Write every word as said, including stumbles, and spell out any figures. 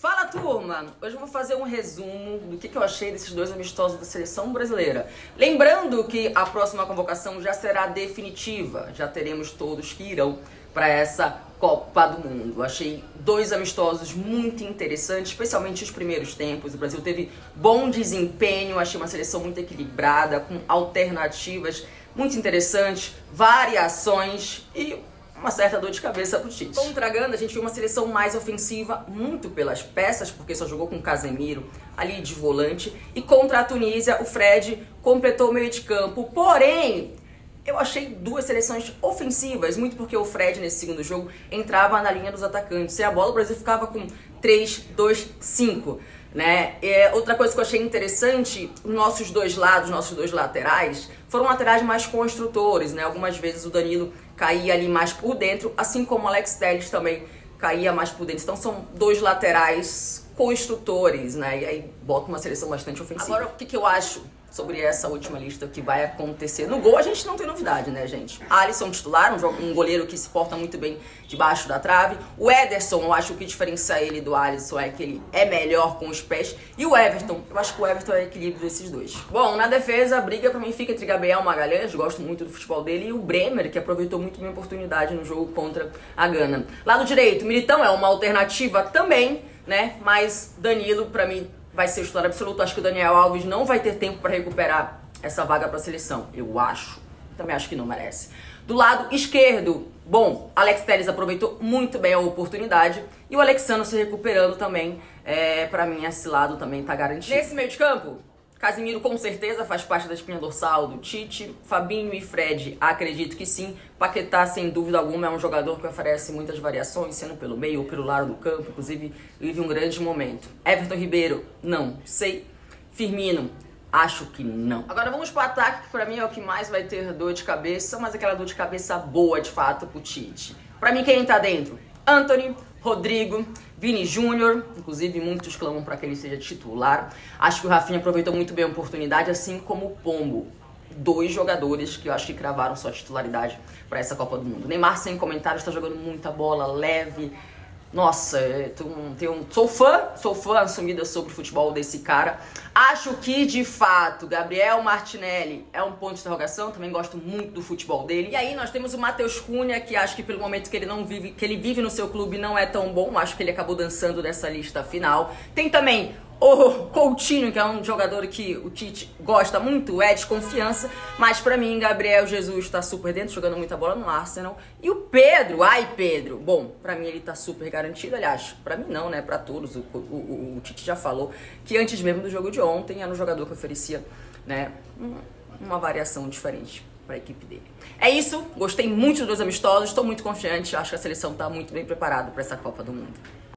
Fala, turma! Hoje eu vou fazer um resumo do que eu achei desses dois amistosos da seleção brasileira. Lembrando que a próxima convocação já será definitiva, já teremos todos que irão para essa Copa do Mundo. Achei dois amistosos muito interessantes, especialmente os primeiros tempos. O Brasil teve bom desempenho, achei uma seleção muito equilibrada, com alternativas muito interessantes, variações e uma certa dor de cabeça pro Tite. Contra a Gana, a gente viu uma seleção mais ofensiva, muito pelas peças, porque só jogou com o Casemiro ali de volante. E contra a Tunísia, o Fred completou o meio de campo. Porém, eu achei duas seleções ofensivas, muito porque o Fred, nesse segundo jogo, entrava na linha dos atacantes. Sem a bola, o Brasil ficava com três, dois, cinco. Né? É, outra coisa que eu achei interessante, os nossos dois lados, nossos dois laterais, foram laterais mais construtores, né? Algumas vezes o Danilo caía ali mais por dentro, assim como o Alex Telles também caía mais por dentro. Então são dois laterais construtores, né? E aí bota uma seleção bastante ofensiva. Agora, o que, que eu acho sobre essa última lista que vai acontecer? No gol a gente não tem novidade, né, gente? Alisson titular, um, um goleiro que se porta muito bem debaixo da trave. O Ederson, eu acho que o que diferencia ele do Alisson é que ele é melhor com os pés. E o Everton, eu acho que o Everton é o equilíbrio desses dois. Bom, na defesa, a briga pra mim fica entre Gabriel Magalhães, gosto muito do futebol dele, e o Bremer, que aproveitou muito bem a oportunidade no jogo contra a Gana. Lado direito, Militão é uma alternativa também, né? Mas Danilo, pra mim, vai ser o titular absoluto. Acho que o Daniel Alves não vai ter tempo para recuperar essa vaga para a seleção. Eu acho. Também acho que não merece. Do lado esquerdo, bom, Alex Telles aproveitou muito bem a oportunidade. E o Alexandre se recuperando também. É, para mim, esse lado também tá garantido. Nesse meio de campo, Casemiro com certeza faz parte da espinha dorsal do Tite. Fabinho e Fred, acredito que sim. Paquetá, sem dúvida alguma, é um jogador que oferece muitas variações, sendo pelo meio ou pelo lado do campo. Inclusive, vive um grande momento. Everton Ribeiro, não sei. Firmino, acho que não. Agora vamos pro ataque, que pra mim é o que mais vai ter dor de cabeça, mas aquela dor de cabeça boa, de fato, pro Tite. Pra mim, quem tá dentro? Antony, Rodrigo, Vini Júnior, inclusive muitos clamam para que ele seja titular. Acho que o Rafinha aproveitou muito bem a oportunidade, assim como o Pombo. Dois jogadores que eu acho que cravaram sua titularidade para essa Copa do Mundo. Neymar, sem comentários, está jogando muita bola, leve. Nossa, eu tenho um, sou fã, sou fã assumida sobre o futebol desse cara. Acho que, de fato, Gabriel Martinelli é um ponto de interrogação. Também gosto muito do futebol dele. E aí nós temos o Matheus Cunha, que acho que pelo momento que ele não vive, que ele vive no seu clube não é tão bom. Acho que ele acabou dançando nessa lista final. Tem também o Coutinho, que é um jogador que o Tite gosta muito, é de confiança, mas pra mim, Gabriel Jesus tá super dentro, jogando muita bola no Arsenal. E o Pedro, ai Pedro, bom, pra mim ele tá super garantido, aliás, pra mim não, né, pra todos, o, o, o, o Tite já falou que antes mesmo do jogo de ontem era um jogador que oferecia, né, uma variação diferente para a equipe dele. É isso, gostei muito dos dois amistosos, estou muito confiante, acho que a seleção tá muito bem preparada para essa Copa do Mundo.